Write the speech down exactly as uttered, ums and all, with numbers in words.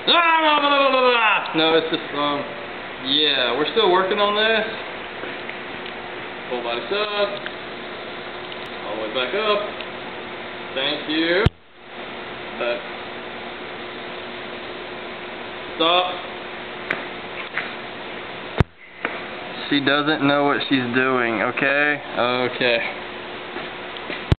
No, it's just, um, yeah, we're still working on this. Full body sub. All the way back up. Thank you. But stop. She doesn't know what she's doing, okay? Okay.